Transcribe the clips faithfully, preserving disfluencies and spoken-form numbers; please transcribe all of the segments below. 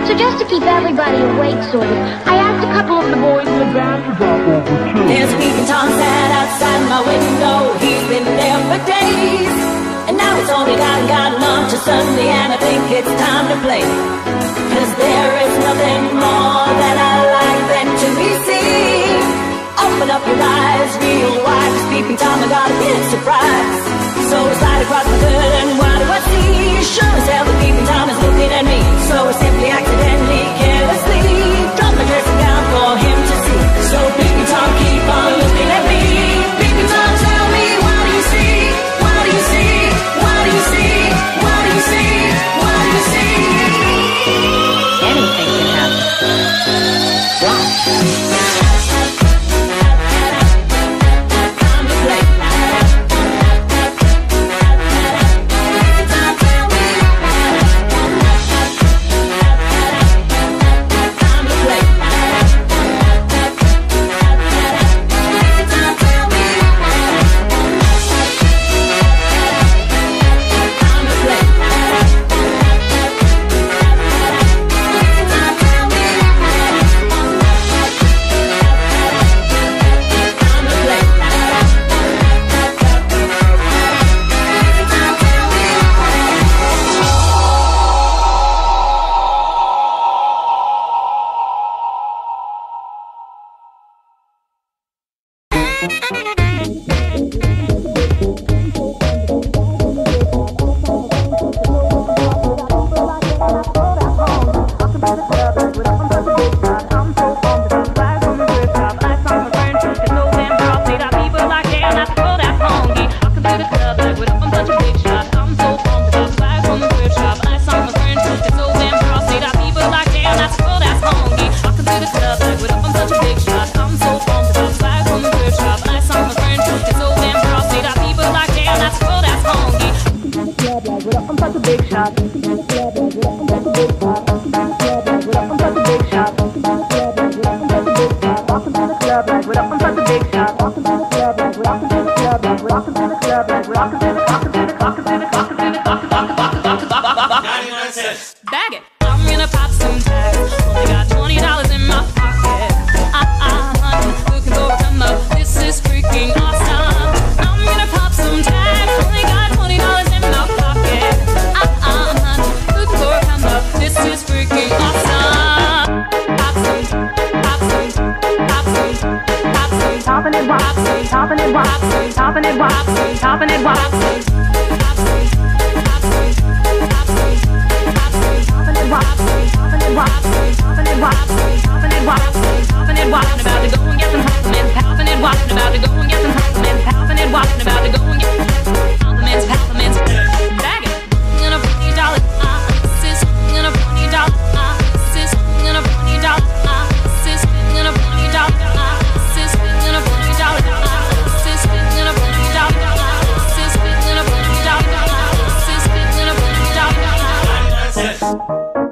So just to keep everybody awake, sort of, I asked a couple of the boys in the band to drop over too. There's a peeping Tom sat outside my window. He's been there for days, and now it's only gotten, gotten on to Sunday, and I think it's time to play. Cause there is nothing more that I like than to be seen. Open up your eyes, real wide, cause peeping Tom, I got a big surprise. So I slide across the hood, and what do I see? Sure as hell the peeping Tom is looking at me. So I simply, accidentally, carelessly drop my dressing gown for him to see. So peeping Tom, keep on looking at me. Peeping Tom, tell me, what do you see? What do you see? What do you see? What do you see? What do you see? Anything can happen. Watch. Bag it. I'm gonna pop some tags. Only got twenty dollars in my pocket. Ah ah, honey, looking for a come up. This is freaking awesome. I'm gonna pop some tags. Only got twenty dollars in my pocket. Ah ah, honey, looking for a come up. This is freaking awesome. Pop some, pop some, pop some, pop some, topping it, pop some, topping it, pop some, topping it, pop some, topping it, pop some. Walking about to go and get some compliments, popping it, walking about to go and get some compliments, popping it, walking about to go and get compliments, compliments. Bag it, I'm gonna forty dollars, ah, sis, I'm gonna forty dollars, ah, sis, I'm gonna forty dollars, ah, sis, I'm gonna forty dollars, ah, sis, I'm gonna forty dollars, ah, sis, I'm gonna forty dollars, ah, sis, I'm gonna forty dollars, ah, sis, I'm gonna forty dollars, ah.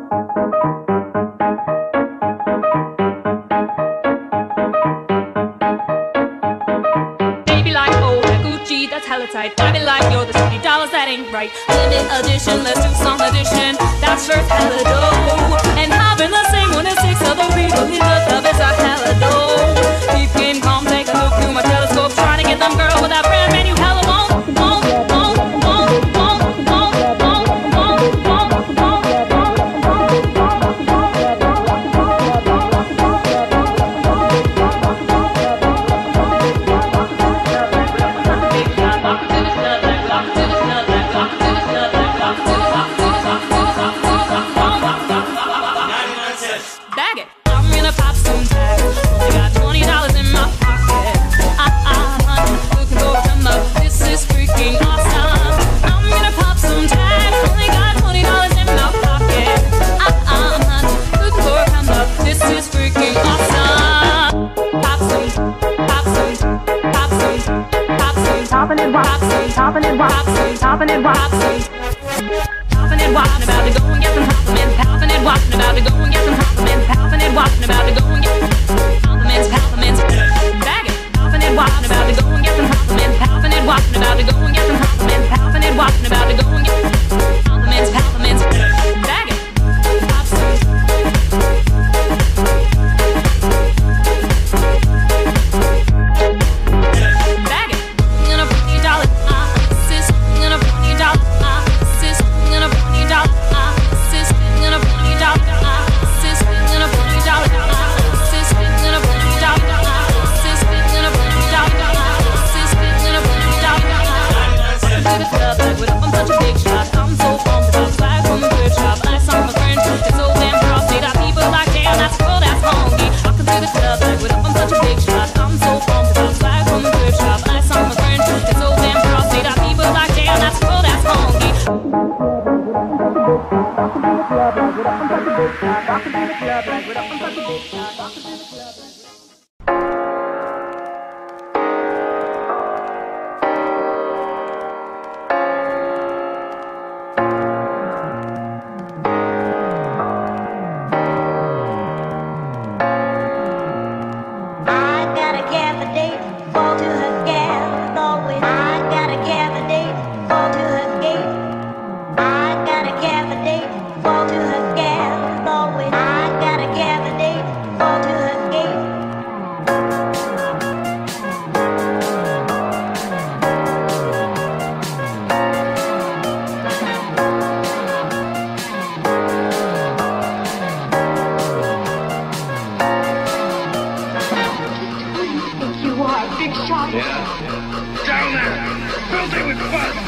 Tight. I be like, you're the twenty dollars, that ain't right. Limit edition, let's do some addition. That's first hella dough. And having the same one as six other people in the club is a hella dough. Deep game, calm, take a look through my telescope, trying to get them girl with that brand menu hella won't, won't, won't, won't, won't, won't, won't, won't, won't, won't. Bag it. I'm gonna pop some tags. Only got twenty dollars in my pocket. Ah ah, honey, looking for a come up. This is freaking awesome. I'm gonna pop some tags. Only got twenty dollars in my pocket. Ah ah, honey, looking for a come up. This is freaking awesome. Pop some, pop some, pop some, pop some, topping it, pop some, topping it, pop some, topping it, pop some. Popping it, walking about to go and get some compliments. Popping it, walking about to go and get some compliments. Popping it, walking about to go and get compliments, compliments. Bag it. Popping it, walking about to go and get some compliments. Popping it, walking about to go and get some compliments. Popping it, walking about to go and get compliments, compliments. Bag it. Pop some, Papa. Yeah. Down there. Filthy with fun.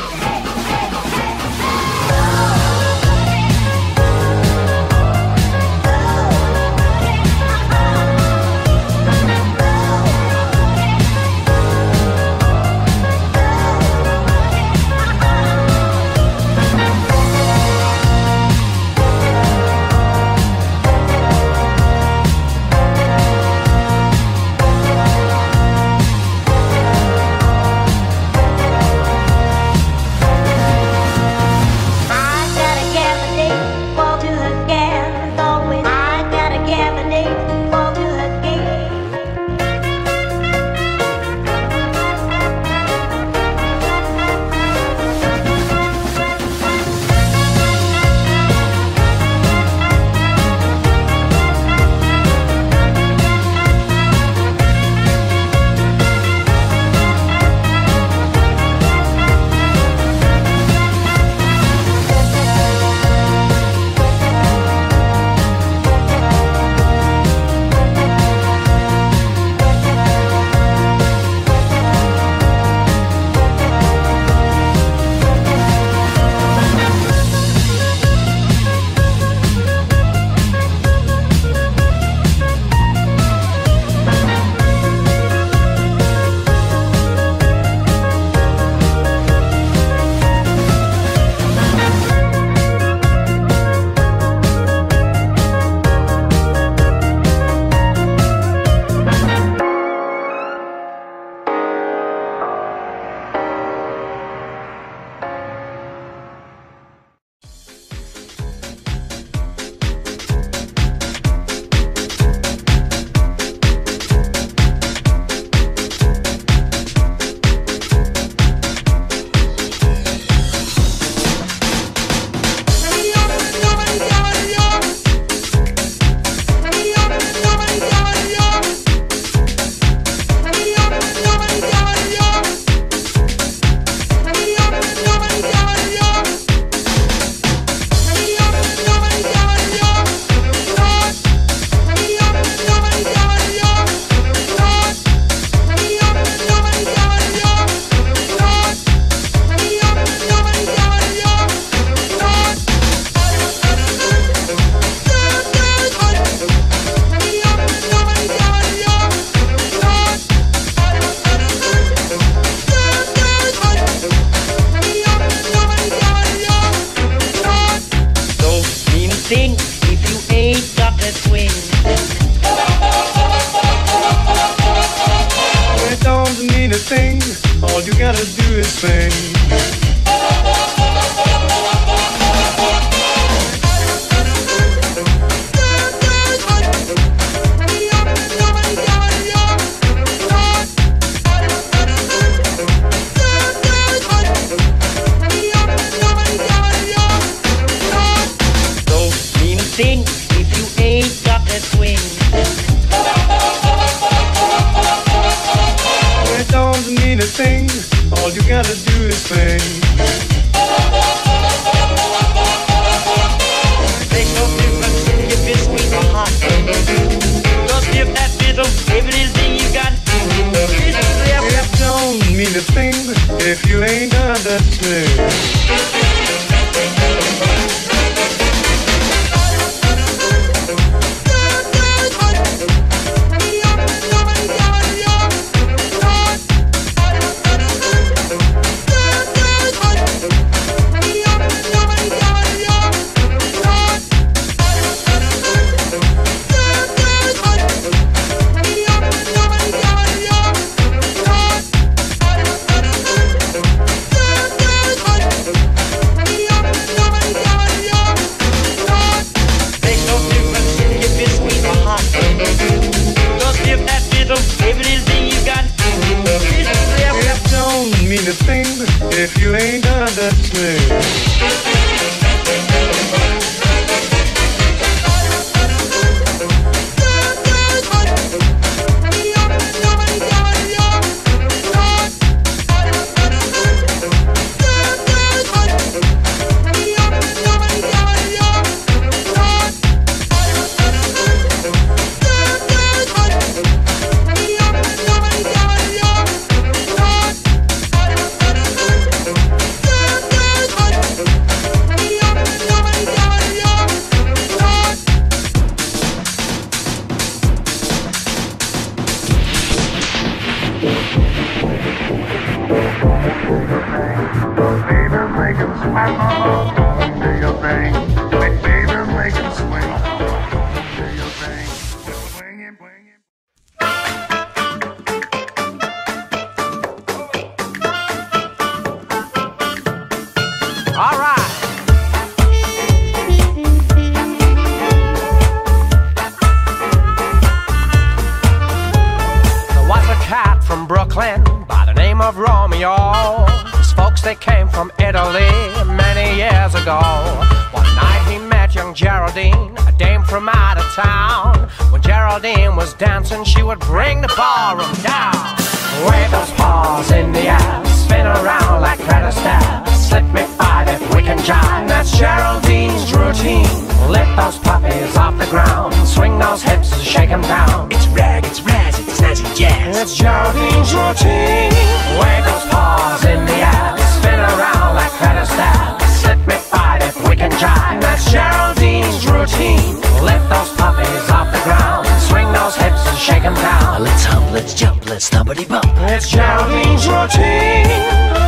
Romeo. His folks, they came from Italy many years ago. One night he met young Geraldine, a dame from out of town. When Geraldine was dancing, she would bring the ballroom down. Wave those paws in the air, spin around like Fred Astaire. Slip me five if we can jive. That's Geraldine's routine. Lift those puppies off the ground, swing those hips and shake them down. It's rag, it's razz, it's snazzy jazz. It's Geraldine's routine. Wave those paws in the air, spin around like Fred Astaire. Slip me five if we can jive. That's Geraldine's routine. Lift those puppies off the ground, swing those hips and shake them down. Let's hump, let's jump, let's thumpity bump. It's Geraldine's routine.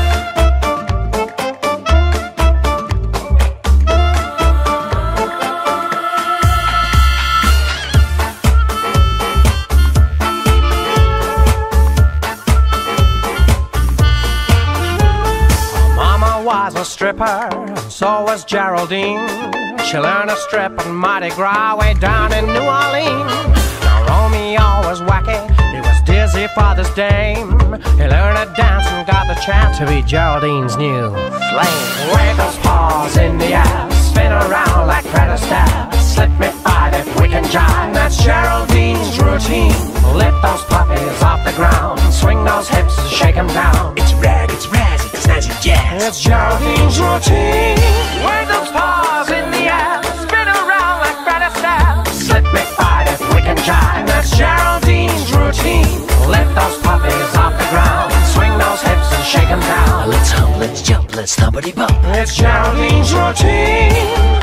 Was a stripper, and so was Geraldine. She learned to strip on Mardi Gras way down in New Orleans. Now Romeo was wacky, he was dizzy for this dame. He learned to dance and got the chance to be Geraldine's new flame. Wave those paws in the air, spin around like Fred Astaire. Slip me five if we can jive. That's Geraldine's routine. Lift those puppies off the ground, swing those hips and shake them down. It's rag, it's razz, it's snazzy jazz. It's Geraldine's routine. Wave those paws in the air, spin around like Fred Astaire. Slip me five if we can jive. That's Geraldine's routine. Lift those puppies off the ground, swing those hips and shake them down. Let's hump, let's jump, let's thumpity bump. It's Geraldine's routine.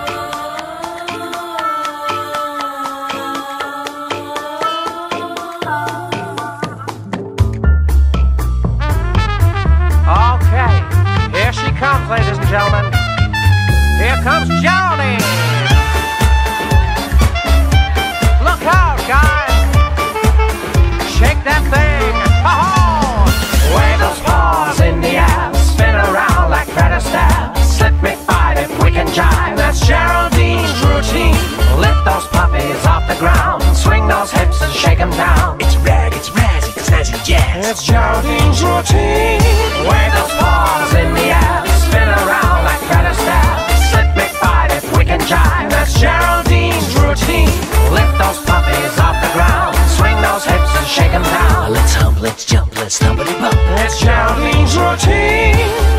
Ladies and gentlemen, here comes Geraldine. Look out, guys. Shake that thing. Ha-ha! Wave those paws in the air, spin around like Fred Astaire. Slip me five if we can jive. That's Geraldine's routine. Lift those puppies off the ground, swing those hips and shake them down. It's rag, it's razz, it's snazzy jazz. It's Geraldine's routine. Wave those paws in the air, spin around like Fred Astaire. Slip me five if we can jive. That's Geraldine's routine. Lift those puppies off the ground, swing those hips and shake them down. Let's hump, let's jump, let's thumpity bump. It's Geraldine's routine.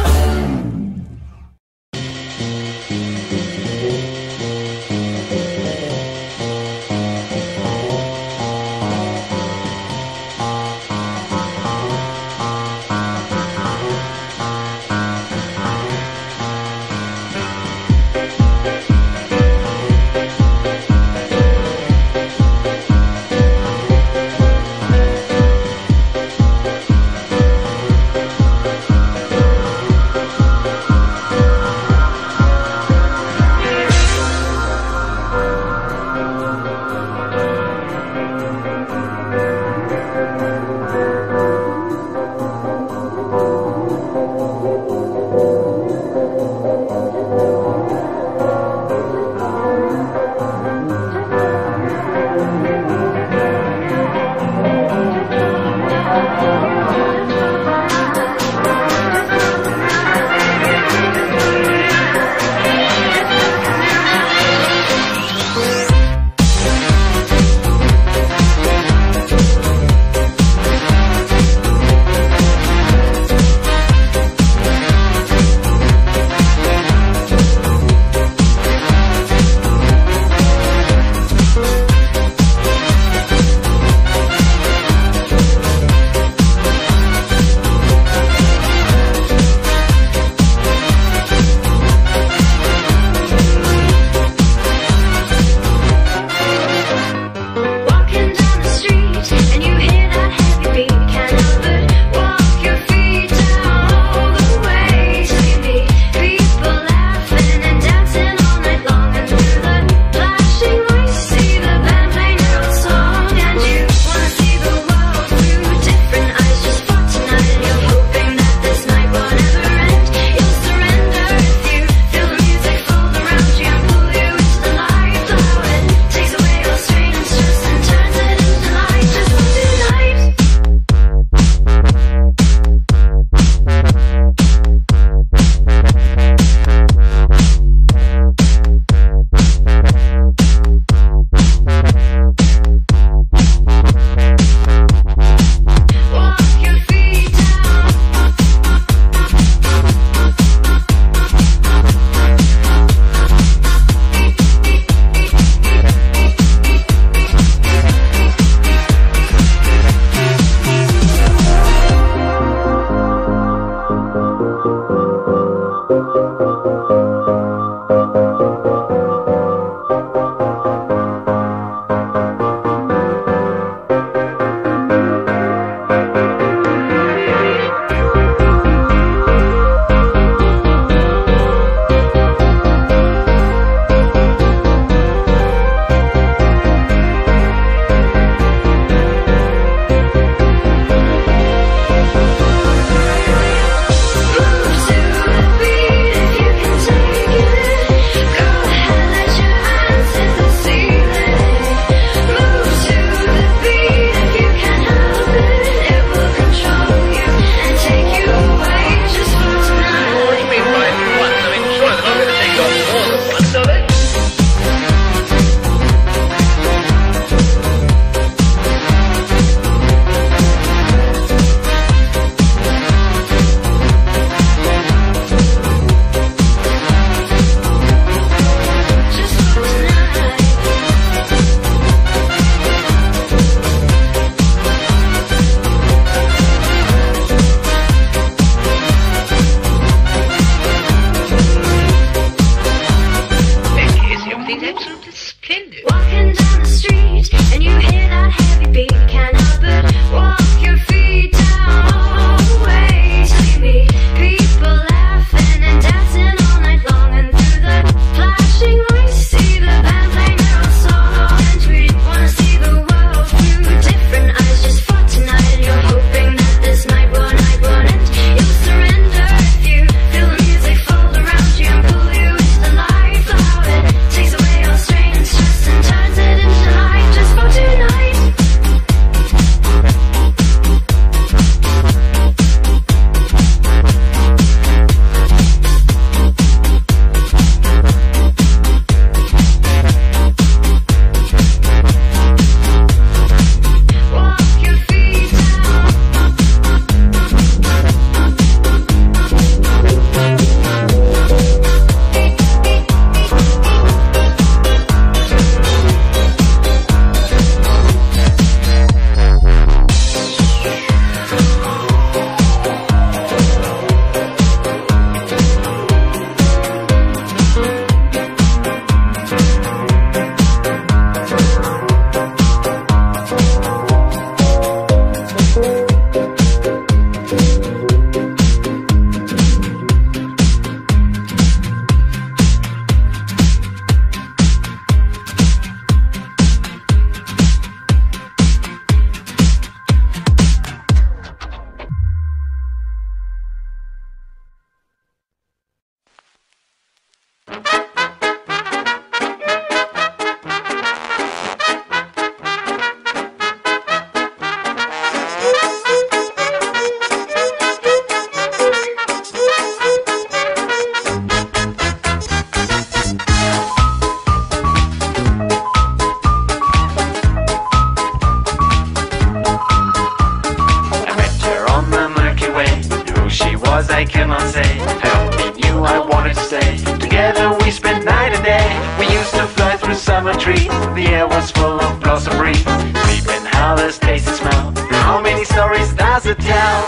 was I cannot say. I only knew I wanted to stay. Together we spent night and day. We used to fly through summer trees. The air was full of blossom breeze. Creeping howlers, taste and smell. How many stories does it tell?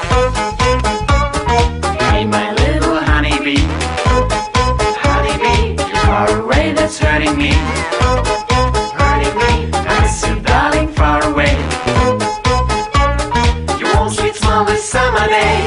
Hey, my little honeybee, honeybee, you're far away, that's hurting me. Hurting me, I miss you, darling, far away. Your warm sweet smile this summer day.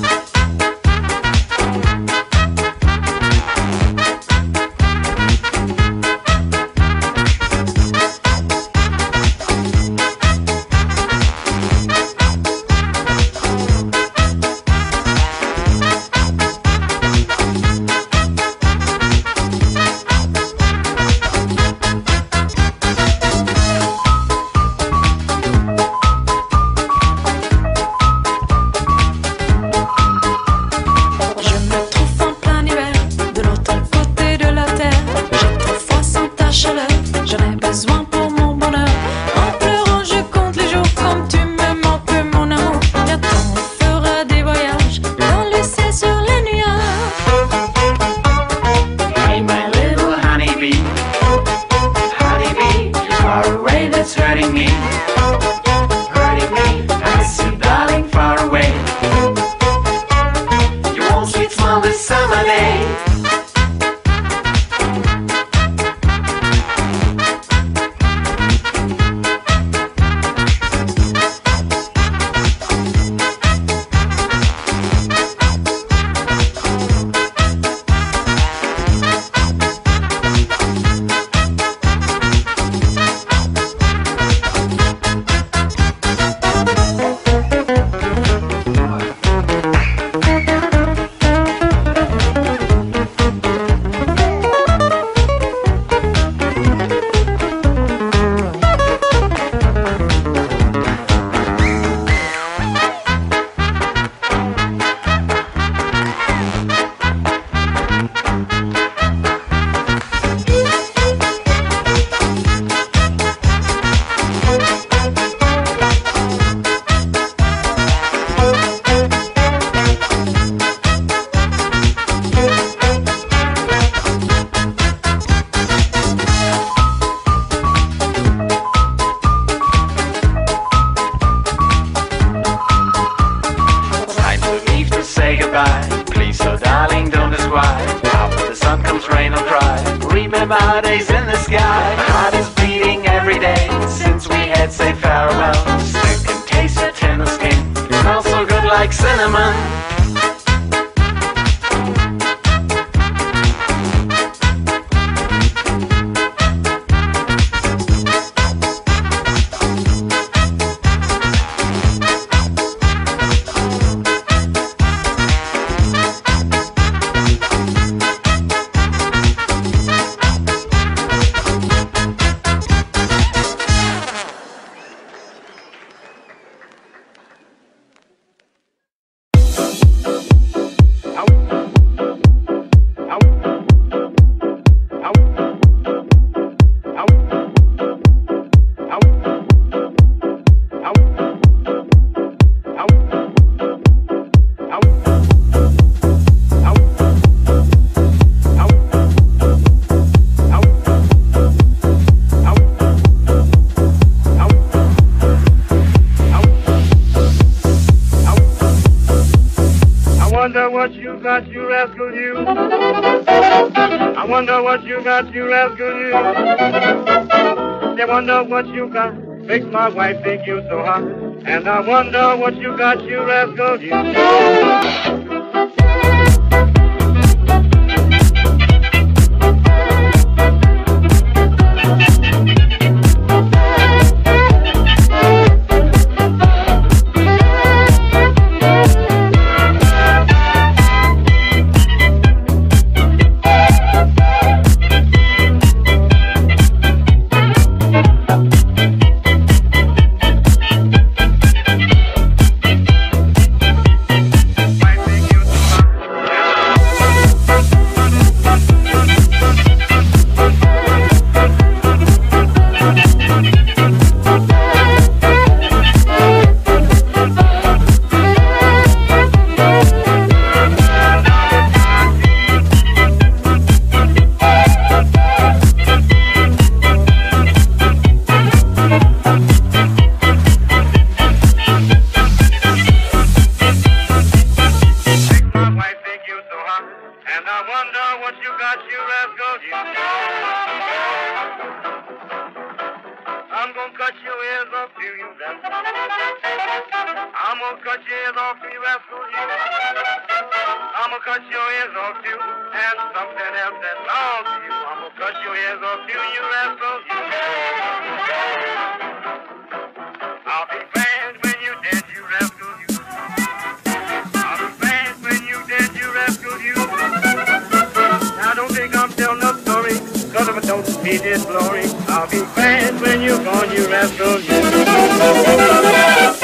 I wonder what you got, makes my wife think you so hot. And I wonder what you got, you rascal, you. I think I wonder what you got, you rascal, you. I'm gonna cut your ears off to you, rascal. I'm gonna cut your ears off to you, rascal, you. I'm gonna cut your ears off too, and something else that belongs to you. I'm gonna cut your ears off too, you rascal, you. I'll be glad when you dead, you rascal, you. I'll be glad when you dead, you rascal, you. Now don't think I'm telling no story, cause if I don't see this glory, I'll be glad when you're gone, you rascal, you.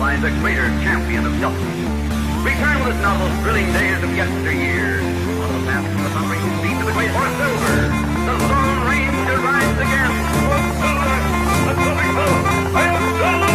finds a greater champion of justice. Return with us now those thrilling days of yesteryear. On the path to the hungry who lead to the great for silver. The Lone Ranger rides again. For silver, the silver, I am silver.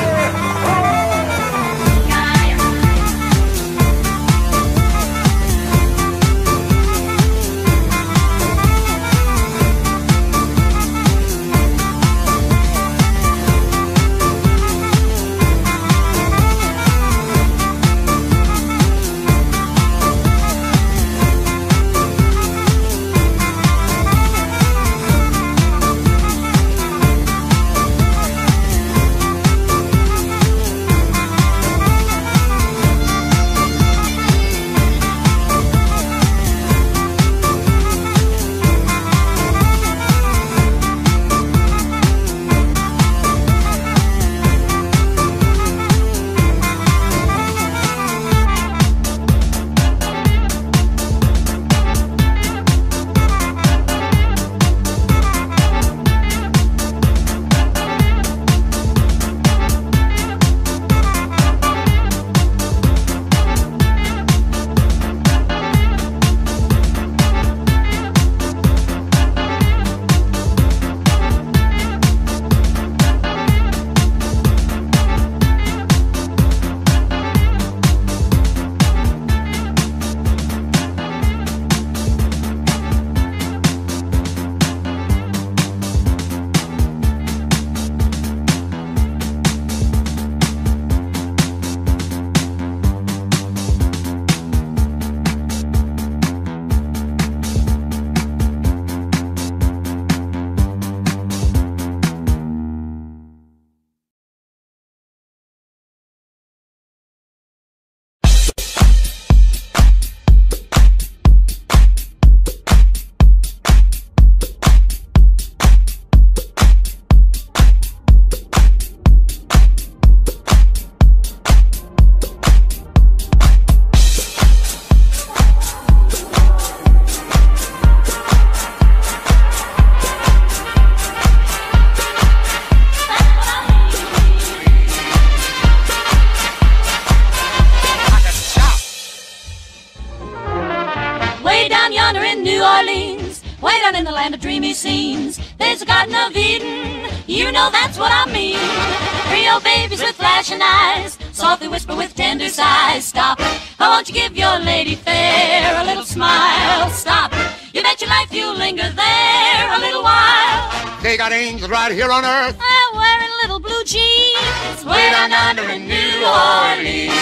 In the land of dreamy scenes, there's a Garden of Eden, you know that's what I mean. Creole babies with flashing eyes, softly whisper with tender sighs. Stop, I want you give your lady fair a little smile. Stop, you bet your life you'll linger there a little while. They got angels right here on earth, I'm wearing little blue jeans, way down under in New Orleans.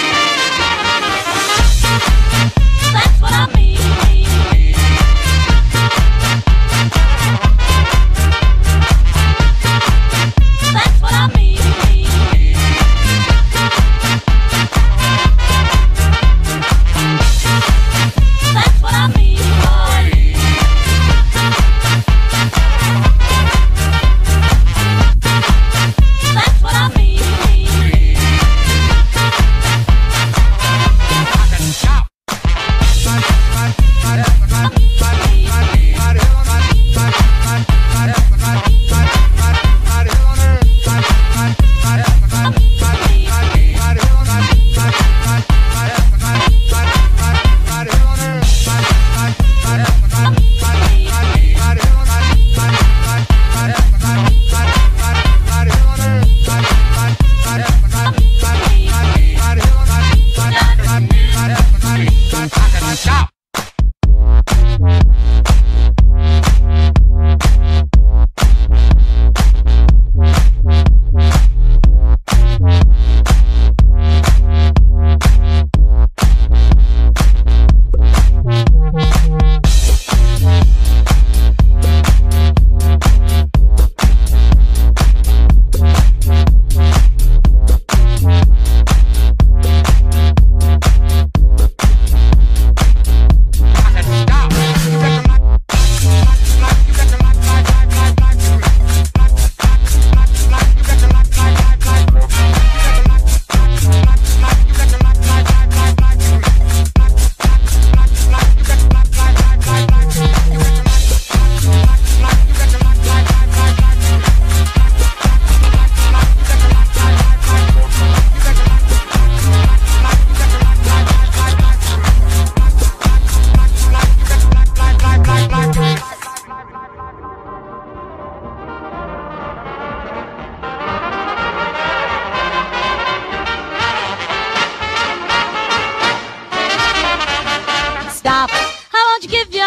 That's what I mean. That's what I mean. That's what I mean. That's what I mean. I can stop.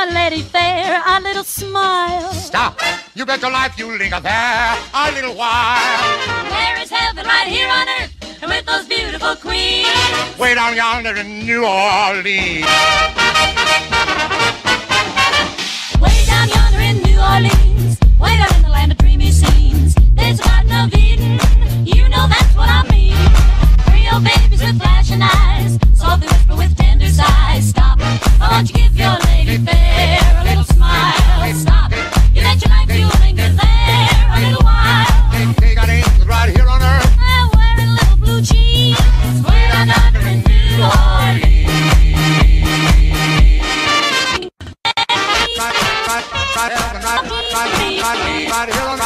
your lady fair a little smile. Stop. You bet your life you linger there a little while. There is heaven right here on earth, and with those beautiful queens. Way down yonder in New Orleans. Way down yonder in New Orleans, way down in the land of dreamy scenes. There's a garden of Eden, you know that's what I mean. Creole babies with flashing eyes, softly whisper with tender sighs. Stop, why don't you give your lady fair a little smile? Stop, you bet your life you'll linger there a little while. They got angels right here on earth. I'm wearing little blue jeans, way down under in New Orleans. Right, right, right, right, right, right, right, right here on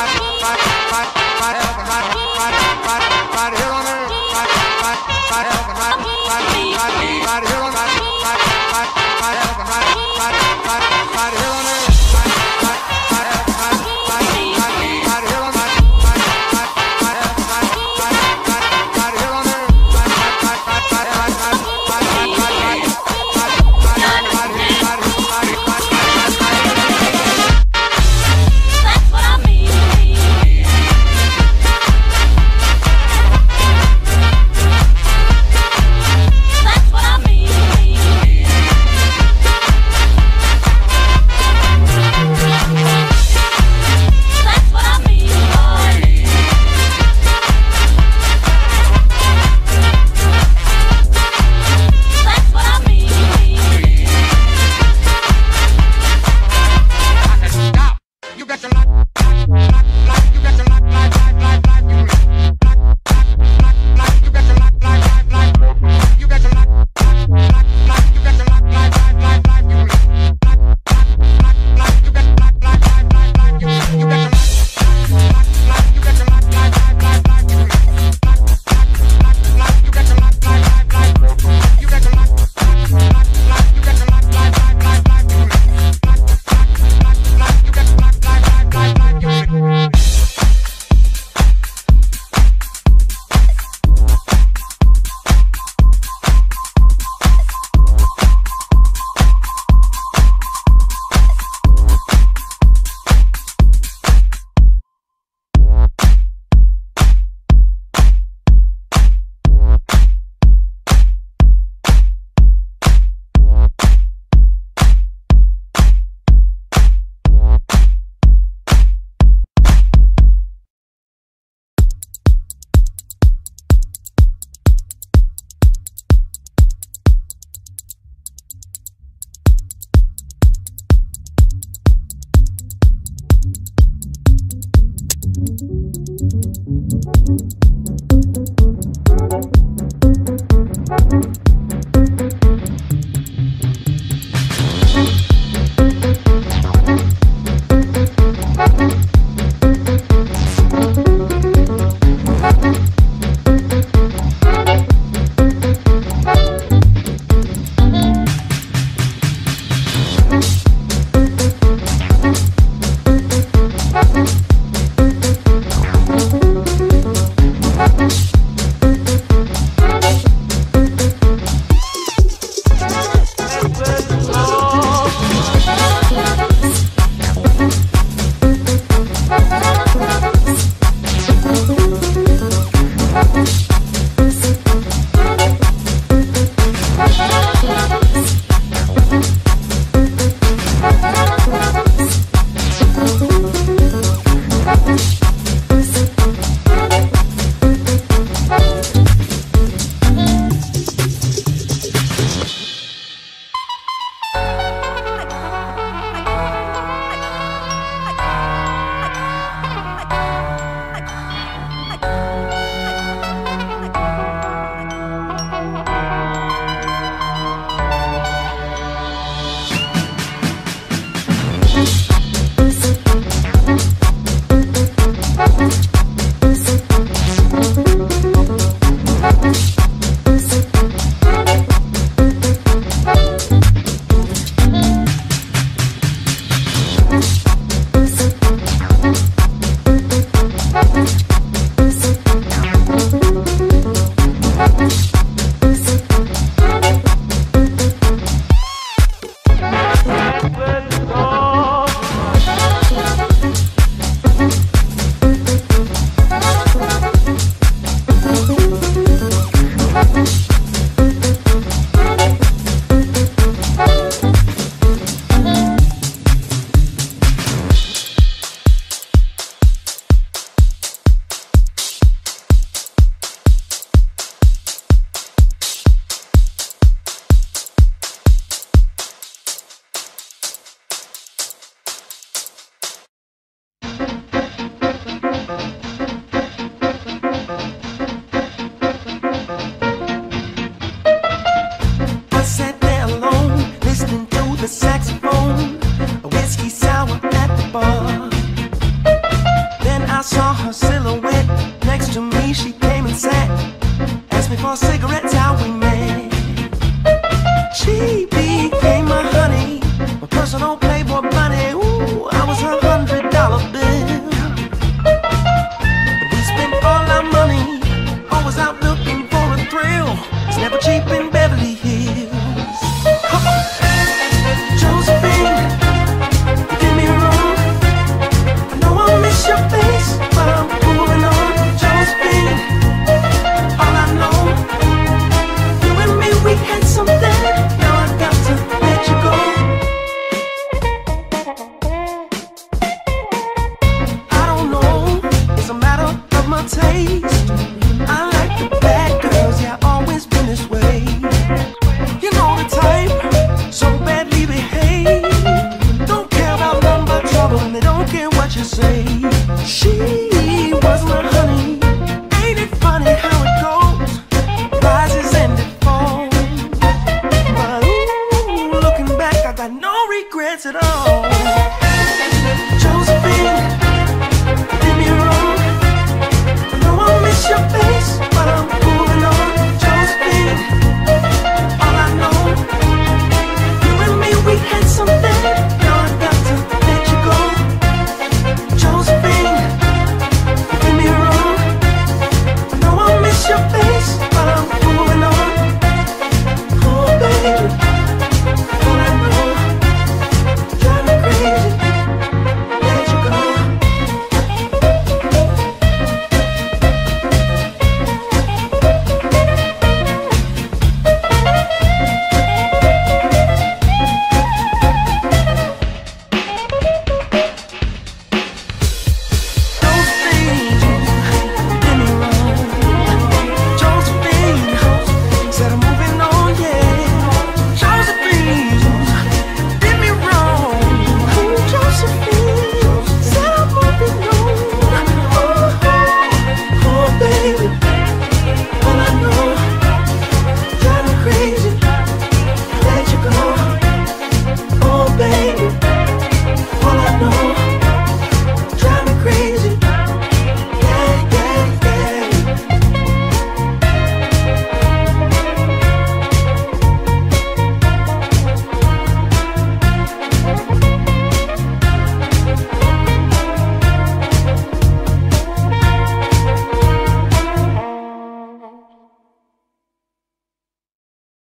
for a cigarette.